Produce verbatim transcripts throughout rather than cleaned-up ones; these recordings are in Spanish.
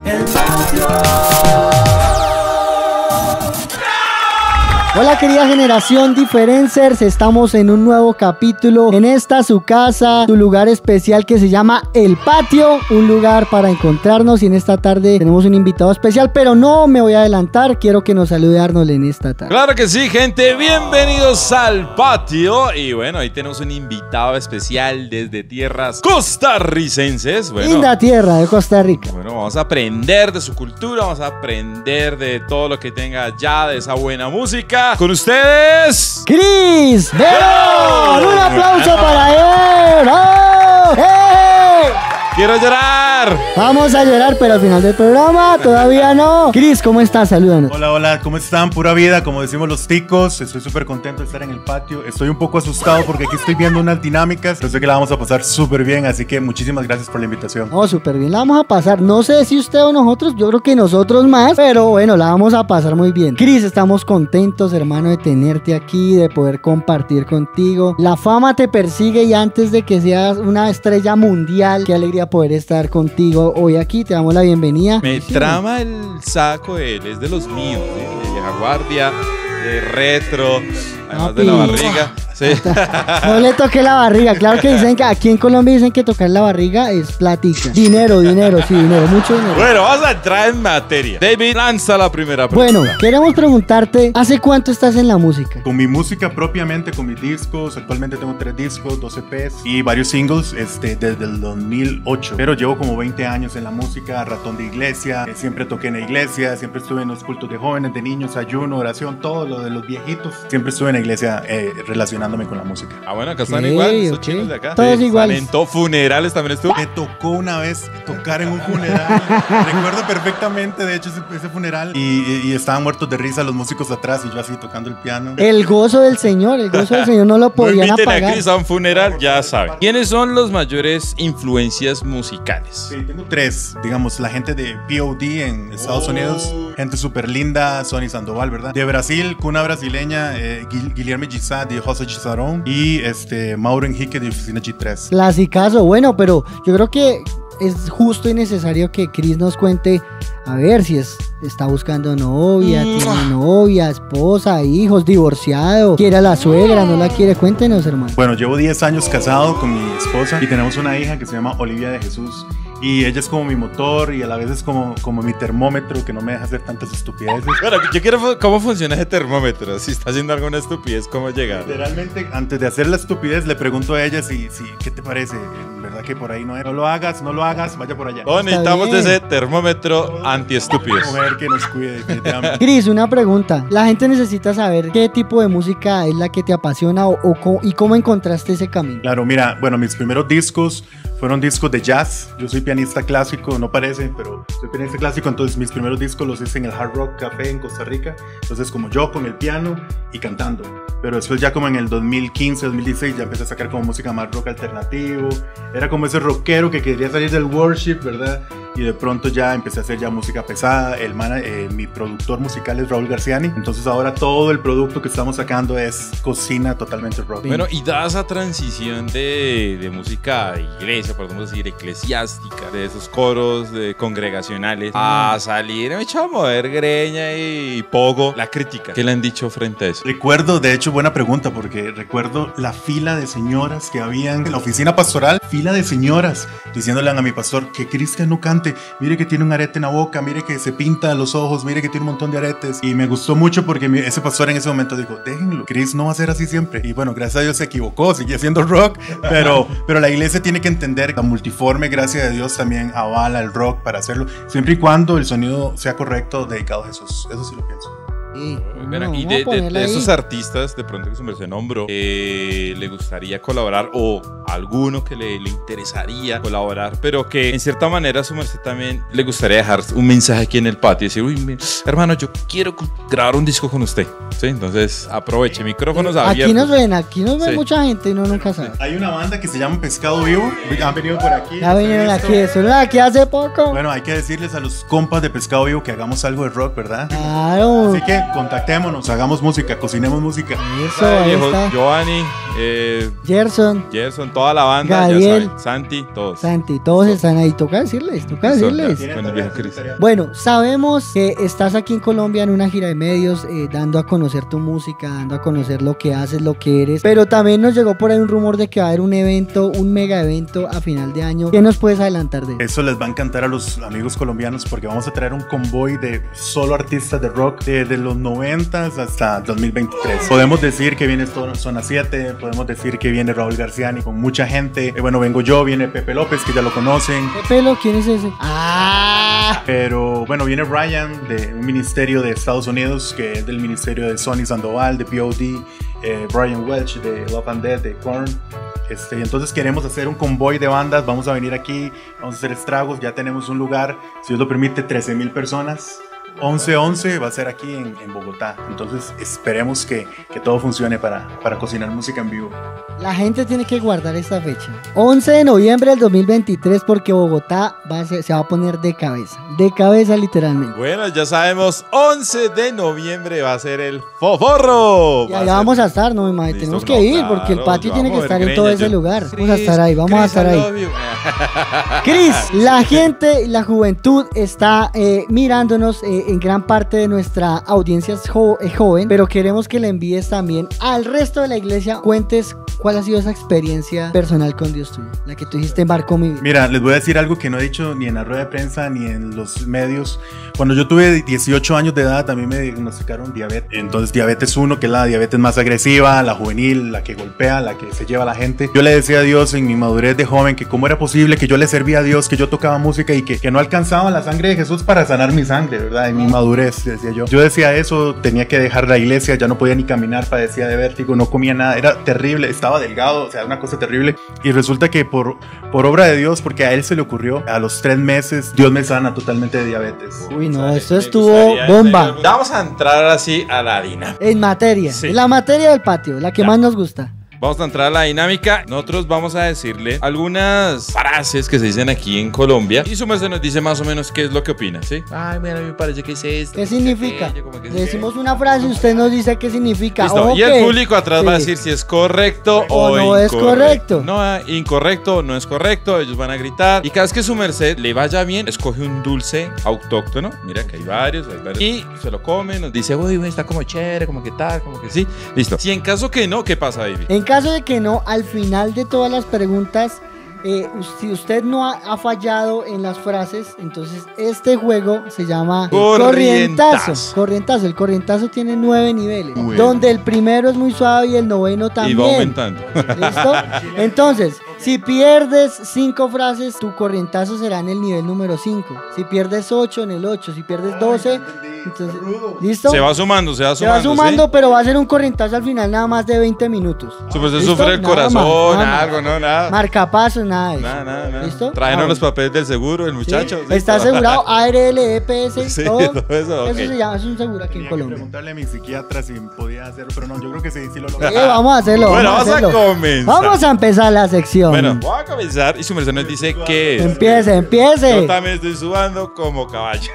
El patio. Hola querida generación Differencers, estamos en un nuevo capítulo en esta su casa, su lugar especial que se llama El Patio, un lugar para encontrarnos, y en esta tarde tenemos un invitado especial, pero no me voy a adelantar, quiero que nos salude Arnold en esta tarde. Claro que sí, gente, bienvenidos al patio. Y bueno, ahí tenemos un invitado especial desde tierras costarricenses. Bueno, linda tierra de Costa Rica. Bueno, vamos a aprender de su cultura, vamos a aprender de todo lo que tenga allá, de esa buena música. Con ustedes, Chris Verón. Un aplauso para él. ¡Oh! ¡Hey! ¡Quiero llorar! Vamos a llorar, pero al final del programa todavía no. Chris, ¿cómo estás? Salúdanos. Hola, hola, ¿cómo están? Pura vida, como decimos los ticos. Estoy súper contento de estar en el patio. Estoy un poco asustado porque aquí estoy viendo unas dinámicas. Yo sé que la vamos a pasar súper bien, así que muchísimas gracias por la invitación. Oh, súper bien, la vamos a pasar. No sé si usted o nosotros, yo creo que nosotros más, pero bueno, la vamos a pasar muy bien. Chris, estamos contentos, hermano, de tenerte aquí, de poder compartir contigo. La fama te persigue y antes de que seas una estrella mundial, qué alegría poder estar contigo hoy aquí. Te damos la bienvenida. Me sí, trama el saco, él es de los míos, de, de vieja guardia, de retro, además Papi. de la barriga. Sí. No le toque la barriga. Claro que dicen que aquí en Colombia dicen que tocar la barriga es platica. Dinero, dinero, sí, dinero, mucho dinero. Bueno, vamos a entrar en materia. David, lanza la primera pregunta. Bueno, queremos preguntarte, ¿hace cuánto estás en la música? Con mi música propiamente, con mis discos, actualmente tengo tres discos, dos E Pes y varios singles este, desde el dos mil ocho. Pero llevo como veinte años en la música, ratón de iglesia, eh, siempre toqué en la iglesia, siempre estuve en los cultos de jóvenes, de niños, ayuno, oración, todo lo de los viejitos. Siempre estuve en la iglesia eh, relacionándome con la música. Ah, bueno, acá están Okay, igual, esos okay. chinos de acá. Todos Sí, iguales. Talento, funerales también estuvo. Me tocó una vez tocar en un funeral. Recuerdo perfectamente, de hecho, ese, ese funeral. Y, y estaban muertos de risa los músicos atrás y yo así tocando el piano. El gozo del Señor, el gozo del Señor no lo No podían inviten a apagar. Chris a un funeral, ya saben. ¿Quiénes son los mayores influencias musicales? Sí, tengo tres, digamos, la gente de P O D en Estados Unidos, gente súper linda, Sonny Sandoval, ¿verdad? De Brasil, cuna brasileña, eh, Guil- Guilherme Gissá de José Gisarón y este, Mauro Henrique de Oficina G tres. Clasicazo, bueno, pero yo creo que es justo y necesario que Chris nos cuente, a ver si es, está buscando novia, tiene novia, esposa, hijos, divorciado, quiere a la suegra, no la quiere. Cuéntenos, hermano. Bueno, llevo diez años casado con mi esposa y tenemos una hija que se llama Olivia de Jesús. Y ella es como mi motor y a la vez es como, como mi termómetro que no me deja hacer tantas estupideces. Bueno, yo quiero fu- cómo funciona ese termómetro. Si está haciendo alguna estupidez, ¿cómo llegar? Literalmente, antes de hacer la estupidez, le pregunto a ella si, si ¿qué te parece? ¿Verdad que por ahí no es? No lo hagas, no lo hagas, vaya por allá. Oh, necesitamos bien. ese termómetro anti-estupidez. Mujer que nos cuide, definitivamente. Chris, una pregunta. La gente necesita saber qué tipo de música es la que te apasiona o, o co- y cómo encontraste ese camino. Claro, mira, bueno, mis primeros discos fueron discos de jazz. Yo soy pianista clásico, no parece, pero soy pianista clásico, entonces mis primeros discos los hice en el Hard Rock Café en Costa Rica. Entonces como yo con el piano y cantando. Pero después ya como en el dos mil quince, dos mil dieciséis ya empecé a sacar como música más rock alternativo. Era como ese rockero que quería salir del worship, ¿verdad? Y de pronto ya empecé a hacer ya música pesada. El mana- eh, mi productor musical es Raúl Garciani. Entonces ahora todo el producto que estamos sacando es cocina totalmente rock. Bueno, y dada esa transición de, de música de iglesia, podemos decir, eclesiástica, de esos coros de congregacionales, a salir, me echó a mover greña y pogo, la crítica, ¿qué le han dicho frente a eso? Recuerdo, de hecho, buena pregunta, porque recuerdo la fila de señoras que habían en la oficina pastoral, fila de señoras, diciéndole a mi pastor que Cristian no cante, mire que tiene un arete en la boca, mire que se pinta los ojos, mire que tiene un montón de aretes. Y me gustó mucho porque mi- ese pastor en ese momento dijo, déjenlo, Chris no va a ser así siempre. Y bueno, gracias a Dios se equivocó, sigue haciendo rock, pero, pero la iglesia tiene que entender, la multiforme, gracias a Dios, también avala el rock para hacerlo, siempre y cuando el sonido sea correcto, dedicado a Jesús. Eso sí lo pienso. Sí. Bueno, Bueno, y vamos de, a de- ponerla de ahí. esos artistas, de pronto que su merced nombró, eh, le gustaría colaborar o alguno que le, le interesaría colaborar, pero que en cierta manera su merced también le gustaría dejar un mensaje aquí en el patio y decir, uy, mi- hermano, yo quiero grabar un disco con usted. ¿Sí? Entonces, aproveche, micrófonos abiertos. Aquí nos ven, aquí nos ve Sí. mucha gente y uno nunca sabe. Hay una banda que se llama Pescado Vivo, han venido por aquí. Ya los he vinieron visto. aquí, estuvieron aquí hace poco. Bueno, hay que decirles a los compas de Pescado Vivo que hagamos algo de rock, ¿verdad? Claro. Así que contactémonos, hagamos música, cocinemos música. Eso, ahí viejo, está. Giovanni, eh, Gerson, Gerson, toda la banda, Gabriel, ya saben, Santi, todos. Santi, todos están ahí. Toca decirles, toca Eso, decirles. ya. Con el viejo Chris. Bueno, sabemos que estás aquí en Colombia en una gira de medios, eh, dando a conocer tu música, dando a conocer lo que haces, lo que eres. Pero también nos llegó por ahí un rumor de que va a haber un evento, un mega evento a final de año. ¿Qué nos puedes adelantar de eso? Eso les va a encantar a los amigos colombianos porque vamos a traer un convoy de solo artistas de rock desde los noventas hasta dos mil veintitrés. Podemos decir que viene Zona siete, podemos decir que viene Raúl Garciani con mucha gente. Eh, bueno, vengo yo, viene Pepe López, que ya lo conocen. Pelo, ¿quién es ese? ¡Ah! Pero bueno, viene Ryan de un ministerio de Estados Unidos, que es del ministerio de Sonny Sandoval, de P O D, eh, Brian Welch de Love and Death, de Korn. Este, entonces queremos hacer un convoy de bandas, vamos a venir aquí, vamos a hacer estragos, ya tenemos un lugar, si Dios lo permite, trece mil personas. once once va a ser aquí en, en Bogotá, entonces esperemos que, que todo funcione para, para cocinar música en vivo. La gente tiene que guardar esta fecha. once de noviembre del dos mil veintitrés, porque Bogotá va a ser- se va a poner de cabeza. De cabeza, literalmente. Bueno, ya sabemos, once de noviembre va a ser el Foforro. Y Va a allá ser- vamos a estar, ¿no? Imagínate, Listo, tenemos que no, ir, claro, porque el patio yo tiene que vamos a estar ver en todo greñas, ese yo- lugar. Vamos a Chris, estar ahí, vamos a Chris, estar I ahí. love you. Cris, la gente y la juventud está eh, mirándonos, eh, en gran parte de nuestra audiencia es jo- eh, joven, pero queremos que le envíes también al resto de la iglesia, cuentes cuál ha sido esa experiencia personal con Dios tuyo, la que tú dijiste embarcó mi vida. Mira, les voy a decir algo que no he dicho ni en la rueda de prensa ni en los medios. Cuando yo tuve dieciocho años de edad, a mí me diagnosticaron diabetes. Entonces, diabetes uno, que es la diabetes más agresiva, la juvenil, la que golpea, la que se lleva a la gente. Yo le decía a Dios en mi madurez de joven que cómo era posible que yo le servía a Dios, que yo tocaba música y que, que no alcanzaba la sangre de Jesús para sanar mi sangre, ¿verdad? En mi madurez, decía yo. Yo decía eso, tenía que dejar la iglesia, ya no podía ni caminar, padecía de vértigo, no comía nada, era terrible, estaba delgado, o sea, una cosa terrible. Y resulta que por, por obra de Dios, porque a él se le ocurrió, a los tres meses, Dios me sana totalmente de diabetes. Uy, no, Me esto gustaría, estuvo en bomba. serio, Vamos a entrar así a la dinámica. En materia, Sí. en la materia del patio, la que Ya. más nos gusta. Vamos a entrar a la dinámica. Nosotros vamos a decirle algunas frases que se dicen aquí en Colombia. Y su merced nos dice más o menos qué es lo que opina, ¿sí? Ay, mira, a mí me parece que es esto. ¿Qué significa? aquello, como que Le sí. decimos una frase y usted nos dice qué significa. Listo. Ojo Y el que- público atrás va a sí. decir si es correcto o, O no es correcto. No, eh, incorrecto, no es correcto. Ellos van a gritar. Y cada vez que su merced le vaya bien, escoge un dulce autóctono. Mira que hay varios, hay varios. Y se lo come, nos dice, uy, uy, está como chévere, como que tal, como que sí. Listo. Si en caso que no, ¿qué pasa, David? En caso de que no, al final de todas las preguntas, eh, si usted no ha, ha fallado en las frases, entonces este juego se llama Corrientazo. Corrientazo. Corrientazo. El corrientazo tiene nueve niveles, Bueno. donde el primero es muy suave y el noveno Y también. va aumentando. ¿Listo? Entonces, si pierdes cinco frases, tu corrientazo será en el nivel número cinco. Si pierdes ocho, en el ocho. Si pierdes doce, entonces, ¿listo? Se va sumando, se va Se va sumando. sumando, pero va a ser un corrientazo al final nada más de veinte minutos. ¿Sí? Pues se ¿Listo? sufre el Nada corazón, más, nada más. algo, no, nada. Marcapasos, nada de eso. Nada, nada, nada. ¿Listo? Tráenos Ah, los bueno. papeles del seguro, el muchacho. Sí. ¿Está asegurado? A R L, E P S, Sí, todo. todo eso, ok. se llama, es un seguro aquí en Tenía que Colombia. preguntarle a mi psiquiatra si podía hacerlo, pero no, yo creo que sí, sí lo logré. Eh, vamos a hacerlo. Bueno, vamos, vamos a a hacerlo. comenzar. Vamos a empezar la sección. Bueno, voy a comenzar y su merced nos dice qué es. Empiece, empiece. Yo también estoy sudando como caballo.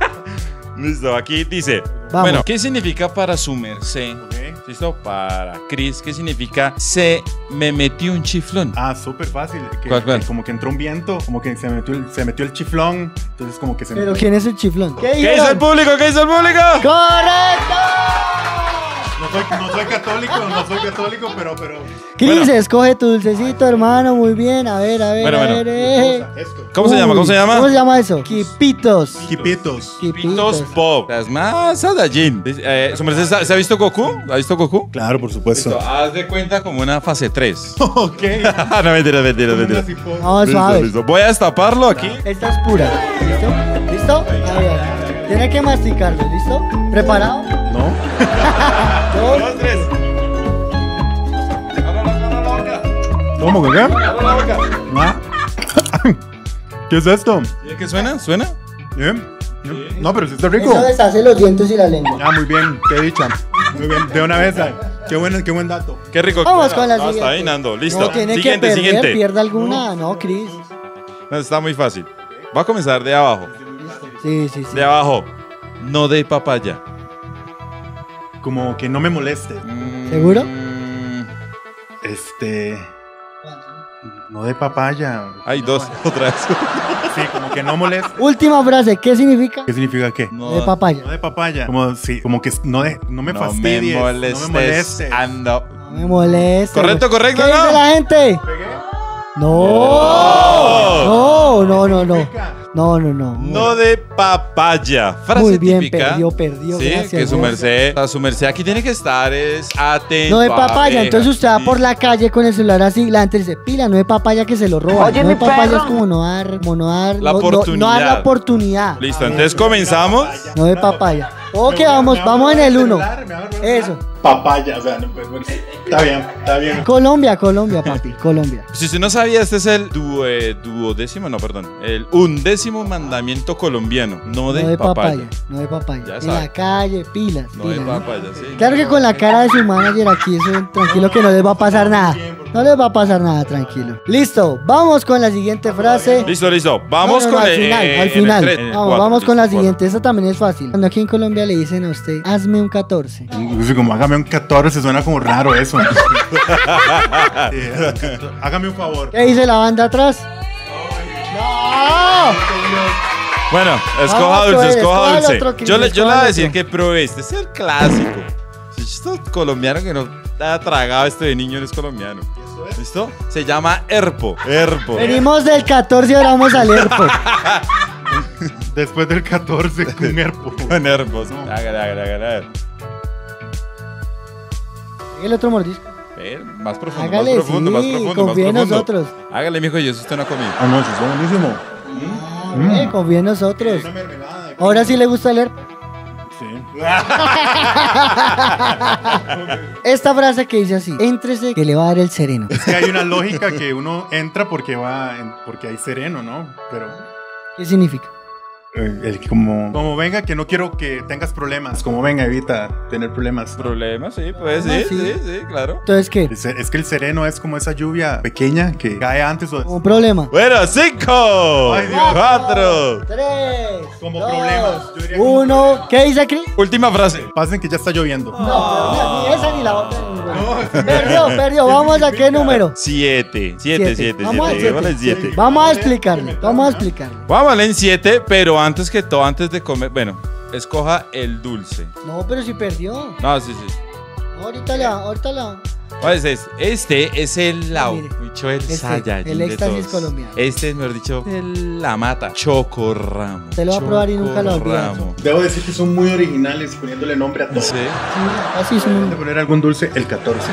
Listo, aquí dice. Vamos. Bueno, ¿qué significa para su merced? Ok. ¿Listo? Para Chris, ¿qué significa se me metió un chiflón? Ah, súper fácil. Que, ¿Cuál, cuál? que como que entró un viento, como que se metió, el, se metió el chiflón, entonces como que se Pero metió. ¿quién es el chiflón? ¿Qué ¿Qué dijeron? hizo el público? ¿Qué hizo el público? ¡Correcto! No soy, no soy católico, no soy católico, pero, pero. Cris, Bueno. escoge tu dulcecito, hermano. Muy bien. A ver, a ver, Bueno, a bueno. ver. eh. Esto. ¿Cómo se llama? ¿Cómo se Uy, llama? ¿Cómo se llama eso? Quipitos. Hipitos. Pitos Pop. Las más Saiyajin. Eh, ¿Su merced sa- se ha visto Goku? ¿Ha visto Goku? Claro, por supuesto. Listo, haz de cuenta como una fase tres. Ok. no, mentira, mentira, mentira. No, Listo, suave. listo. Voy a destaparlo aquí. Esta es pura. ¿Listo? ¿Listo? A ver. Tiene que masticarlo. ¿Listo? ¿Preparado? No. Dos. Dos, tres. Abra la- abra la boca. ¿Cómo que qué? Abra la boca. Ah. ¿Qué es esto? ¿Y qué suena? ¿Suena? ¿Eh? No, pero sí está rico. Eso deshace los dientes y la lengua. Ah, muy bien, qué dicha. Muy bien, de una vez. ah. Qué buen, qué buen dato. Qué rico. Vamos que con la no, siguiente. Está ahí, Nando. Listo. No tiene siguiente, que perder, siguiente. ¿pierde alguna? No, Cris. No, está muy fácil. Va a comenzar de abajo. Sí, sí, sí. De abajo. No de papaya. como que no me moleste. Mm, ¿Seguro? Este... No de papaya. Hay dos, otra vez. Sí, como que no moleste. Última frase, ¿qué significa? ¿Qué significa qué? No, De papaya. No de papaya. Como, sí, como que no, de, no me no fastidies. me molestes. No me molestes. Ando. No me moleste. Correcto, correcto, ¿Qué ¿no? dice la gente? No. No, no, no, no. No, no, no. No de papaya. Frase Muy bien, típica. perdió, perdió. Sí, gracias, que su Dios. merced, a su merced aquí tiene que estar es atento. No de papaya, abeja, entonces usted va sí. por la calle con el celular así, la gente dice, pila, no de papaya que se lo roba. Oye, no de mi papaya perro. es como no dar, como no dar, La no, no- no oportunidad. dar la oportunidad. Listo, entonces comenzamos. No de papaya. Ok, Me voy a- vamos, me va a vamos en robar el uno. celular, me va a robar el Eso. celular. Papaya, o sea, no, pues, bueno, está bien, está bien. Colombia, Colombia, papi, Colombia. Si usted no sabía, este es el duo- eh, duodécimo, no, perdón. El undécimo mandamiento colombiano. No de, No de papaya. papaya, no de papaya. Ya En sabe. la calle, pilas. No de pilas, ¿no? papaya, sí. Claro que con la cara de su manager aquí, eso, tranquilo que no les va a pasar nada. No les va a pasar nada, tranquilo. Listo, vamos con la siguiente frase. Listo, listo. Vamos No, no, no, con al el. final, eh, al en final. el tres, en el Vamos, cuatro, vamos con la listo, siguiente. Esta también es fácil. Cuando aquí en Colombia le dicen a usted, hazme un catorce. Pues, como hágame un catorce, suena como raro eso. Sí, hágame un favor. ¿Qué dice la banda atrás? ¡No! Bueno, escoja Vamos, dulce, pues, escoja escoja el dulce. otro, Cris, yo le, yo le voy escoja a el decir otro. que pruebe este. Este es el clásico. Si esto es colombiano que no ha tragado esto de niño, no es colombiano. ¿Listo? Se llama Herpo. Herpo. Venimos del catorce y ahora vamos al ERPO. Después del catorce, con herpo. Con Herpos. Hágale, hágale, hágale. hágale. El otro mordisco. Ver, Más profundo, Hágale, más profundo, más sí, profundo, más confía en profundo. nosotros. Hágale, mijo, y eso usted no ha comido. Ah, no, eso es buenísimo. Eh, confía en nosotros. Una mermelada. Ahora sí le gusta el ERPO. Sí. Esta frase que dice así, éntrese que le va a dar el sereno. Es que hay una lógica que uno entra porque va, en- porque hay sereno, ¿no? Pero ¿Qué significa? eh, el, como, como venga, que no quiero que tengas problemas. Como venga, evita tener problemas. ¿Problemas? Sí, pues sí, Ah, sí, sí. sí, claro. Entonces, ¿qué? Es, es que el sereno es como esa lluvia pequeña que cae antes o Como problema. Bueno, cinco, Ay, Dios. cuatro. Tres, Como dos, problemas, yo diría como uno. ¿Qué dice Cris? Última frase. pasen que ya está lloviendo. No, pero ni esa ni la otra. ninguna. Perdió, perdió. Vamos a qué número. Siete, siete, Siete. siete, Vamos al siete. siete. Démosle siete. Vamos a explicarle. Vamos a explicarle. Vamos en siete, pero antes que todo, antes de comer, bueno, escoja el dulce. No, pero si perdió. No, sí, sí. Ahorita la, ahorita la. Pues es- este es el lao, Mire, mucho el este, Saiyajin el de éxtasis todos. colombiano. Este es, mejor dicho, el- la mata. Chocorramo. Usted lo va a probar y nunca lo olvida. Chocorramo. Debo decir que son muy originales poniéndole nombre a todo. Sí. Sí, así es Deben un. de poner algún dulce el catorce.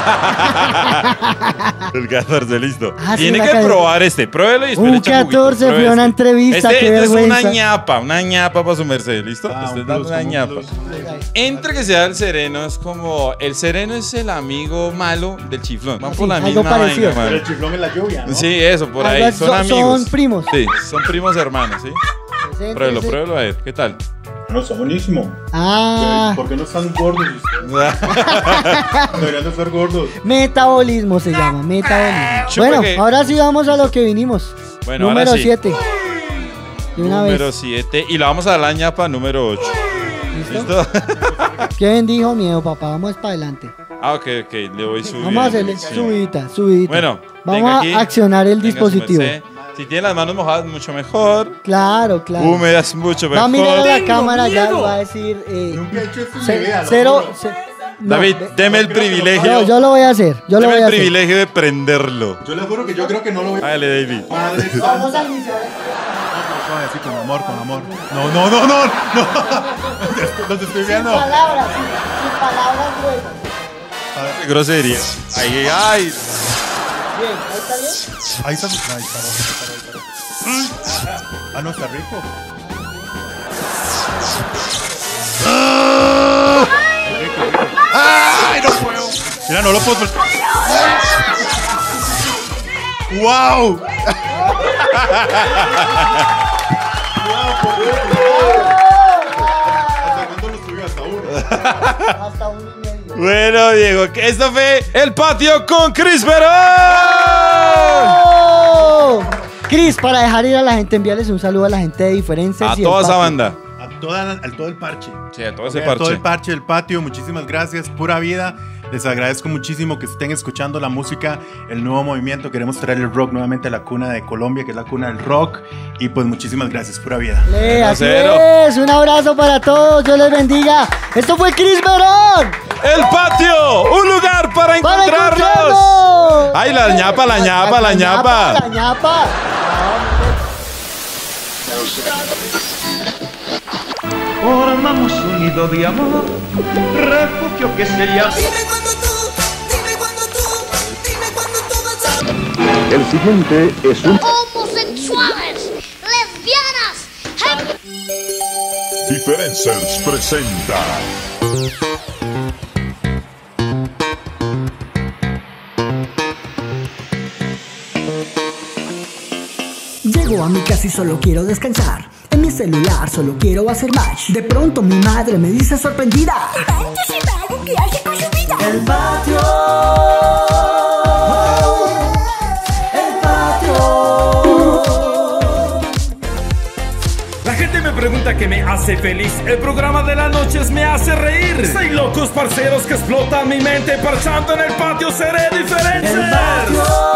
El catorce, listo. Ah, sí, Tiene la que cadena. probar este. Pruébelo y después Un le echa juguito. catorce, Pruebe fui a una este. entrevista, Este, qué este es una vergüenza. ñapa, una ñapa para su merced, ¿listo? Ah, Usted un da plus, una como un ñapa. plus. Entre que sea el sereno, es como. El sereno es el amigo malo del chiflón. Van Ah, por sí, la algo misma parecido. vaina, Pero mano. el chiflón en la lluvia, ¿no? Sí, eso, por Algo ahí. así, Son son- amigos. son primos. Sí, son primos hermanos, ¿sí? Pruébelo, pruébelo a ver. ¿Qué tal? No, está buenísimo. Ah, ¿Por qué no están gordos ustedes? Deberían de estar gordos. metabolismo se llama, metabolismo. Chupe Bueno, que- ahora sí vamos a lo que vinimos. Bueno, Número ahora sí. siete. De una Número vez. siete. Y la vamos a dar la ñapa número ocho. ¿Listo? ¿Listo? ¿Qué bendijo miedo, papá? Vamos para adelante. Ah, ok, ok. Le voy subiendo. Vamos a hacerle sí. subidita, subidita. Bueno, vamos venga a aquí. accionar el Venga, su dispositivo. merced. Si tiene las manos mojadas, mucho mejor. Claro, claro. Húmedas, mucho Va a mejor. mirar a la cámara ya y va a decir. Eh, Nunca he hecho esto en ce- mi vida. lo cero. juro. ce- no, David, ve- deme el no creo que lo privilegio. yo, yo lo voy a hacer. Yo lo Deme voy el a hacer. privilegio de prenderlo. Yo le juro que yo creo que no lo voy a Hágale, David. Madre Vamos a iniciar. así con amor, con amor. No, no, no, no, no. Los estoy Sin viendo. palabras, sin, sin palabras gruesas. Qué grosería. Ay, ay. Bien, ahí está bien. Ahí está. Ahí está. Ahí está. Ah, no, está rico. ¡Ay, no puedo! Mira, no lo puedo. ¡Wow! ¿Hasta cuándo lo subió? Hasta uno. Hasta uno y medio. Bueno, Diego, que esto fue El Patio con Cris Verón. ¡Oh! Cris, para dejar ir a la gente, enviarles un saludo a la gente de Diferencia. A toda esa banda. A toda, al todo el parche. Sí, a todo ese A parche. todo el parche del patio, muchísimas gracias, pura vida. Les agradezco muchísimo que estén escuchando la música, el nuevo movimiento. Queremos traer el rock nuevamente a la cuna de Colombia, que es la cuna del rock. Y pues muchísimas gracias, pura vida. Le, así Cero. es, un abrazo para todos, Dios les bendiga. Esto fue Chris Verón. El patio, un lugar para Para encontrarnos. encontrarnos. Ay, la ñapa, la ñapa, la ñapa. La ñapa. Formamos un nido de amor, refugio que se llama. Dime cuando tú, dime cuando tú, dime cuando tú vas a... El siguiente es un Homosexuales, lesbianas, Differencers presenta Llego a mi casa y solo quiero descansar. En mi celular solo quiero hacer match. De pronto mi madre me dice sorprendida: "Antes el vago, ¿qué hace con su vida?" El patio. El patio. La gente me pregunta qué me hace feliz. El programa de las noches me hace reír. Seis locos parceros que explotan mi mente. Parchando en el patio seré diferente. El patio.